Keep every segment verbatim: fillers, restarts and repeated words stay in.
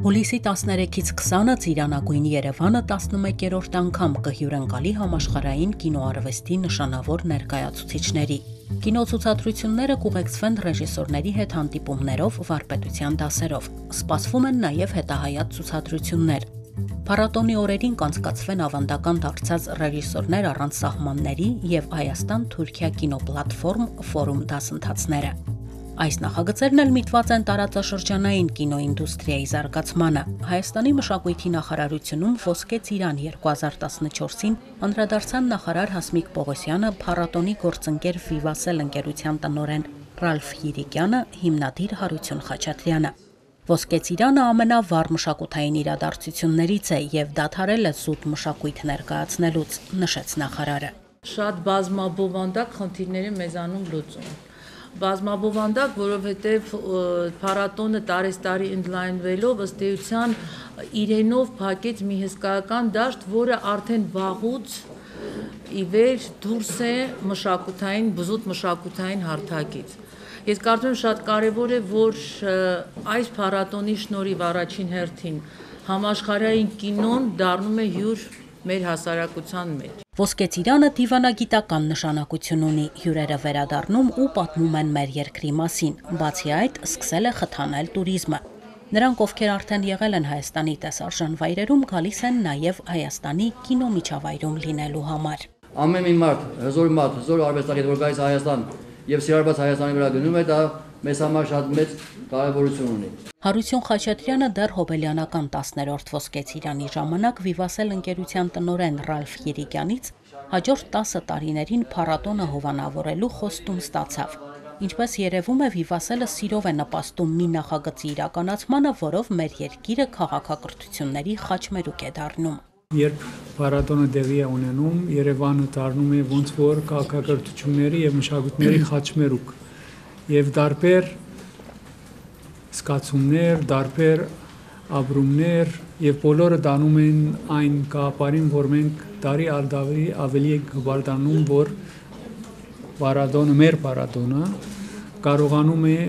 Հուլիսի տասներեքից քսանը Ծիրանագույն Երևանը տասնմեկերորդ անգամ կհյուրընկալի համաշխարհային կինոարվեստի նշանավոր ներկայացուցիչների։ Կինոցուցադրությունները կուղեկցվեն ռեժիսորների հետ հանդիպումներով, վարպետության դասերով։ Սպասվում են նաև հետահայաց ցուցադրություններ։ Փառատոնի օրերին կանցկացվեն ավանդական դարձած ռեժիսորներ առանց սահմանների և Հայաստան-Թուրքիա կինոպլատֆորմ ֆորում դասընթացները։ Այս նախագծերն էլ միտված են տարածաշրջանային կինոինդուստրիայի զարգացմանը։ Հայաստանի մշակույթի նախարարությունում Ոսկե ծիրան երկու հազար տասնչորսին անդրադարձան նախարար Հասմիկ Պողոսյանը, փառատոնի գործընկեր Վիվասել ընկերության տնօրեն Ռալֆ Յիրիկյանը, հիմնադիր Հարություն Խաչատրյանը։ Ոսկե ծիրանը ամենավառ մշակութային իրադարձություններից է և դադարել է զուտ մշակույթ ներկայացնելուց, նշեց նախարարը։ Շատ բազմաբովանդակ խնդիրների մեզանում լուծում։ Բազմաբովանդակ, որովհետև փառատոնը տարեստարի ընդլայնվելով ըստ էության իրենով փակեց մի հսկայական դաշտ, որը արդեն վաղուց ի վեր դուրս է մշակութային, բզուտ մշակութային հարթակից։ Ես կարծում եմ շատ կարևոր է, որ այս փառատոնի շնորհիվ առաջին հերթին համաշխարհային կինոն դառնում է հյուր մեր հասարակության մեջ։ Ոսկե ծիրանը դիվանագիտական նշանակություն ունի, հյուրերը վերադառնում ու պատմում են մեր երկրի մասին, բացի այդ սկսել է խթանել տուրիզմը։ Նրանք, ովքեր արդեն եղել են Հայաստանի տեսարժան վայրերում, գալիս են նաև Հայաստանի կինոմիջավայրում լինելու համար։ Ամեն մի մարդ, հզոր մարդ, հզոր արվեստագետ, որ գալիս Հայաստան և սիրարված Հայաստանի վրա գնում է, դա մեզ համար շատ մեծ կարևորություն ունի։ Հարություն Խաչատրյանը դեռ հոբելյանական տասներորդ Ոսկե ծիրանի ժամանակ Վիվասել ընկերության տնօրեն Ռալֆ Յիրիկյանից հաջորդ տասը տարիներին փառատոնը հովանավորելու խոստում ստացավ։ Ինչպես երևում է, Վիվասելը սիրով է նպաստում մի նախագծի իրականացմանը, որով մեր երկիրը քաղաքակրթությունների խաչմերուկ է դառնում։ Երբ փառատոնը տեղի է ունենում, Երևանը դառնում է ոնց որ քաղաքակրթությունների և մշակույթների խաչմերուկ և դարբեր զգացումներ, դարբեր ապրումներ և բոլորը դանում են այն գաղափարին, որ մենք տարի առ տարի ավելի ենք հպարտանում, որ փառատոնը, մեր փառատոնը կարողանում է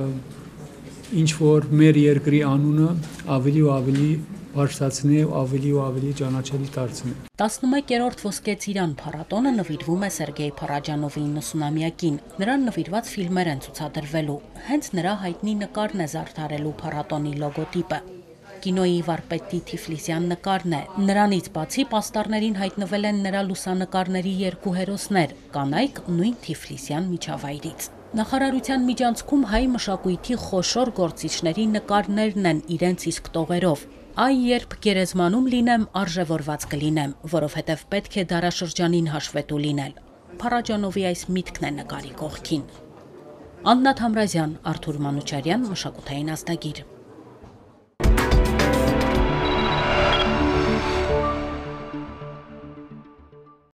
ինչ որ մեր երկրի անունը ավելի ու ավելի բարձրացնել, ավելի ու ավելի ճանաչելի դարձնել։ տասնմեկերորդ Ոսկե ծիրան փառատոնը նվիրվում է Սերգեյ Փարաջանովի իննսունամյակին։ Նրան նվիրված ֆիլմեր են ցուցադրվելու։ Հենց նրա հայտնի նկարն է զարդարելու փառատոնի լոգոտիպը։ Կինոյի վարպետի Թիֆլիսյան նկարն է։ Նրանից բացի պաստառներին հայտնվել են նրա լուսանկարների երկու հերոսներ, կանայք նույն Թիֆլիսյան միջավայրից։ Նախարարության միջանցքում հայ մշակույթի խոշոր գործիչների նկարներն են իրենց իսկ տողերով։ Այ երբ գերեզմանում լինեմ, արժևորված կլինեմ, որովհետև պետք է դարաշրջանին հաշվետու լինել։ Փարաջանովի այս միտքն է նկարի կողքին։ Աննա Թամրազյան, Արթուր Մանուչարյան, մշակութային ազդագիր։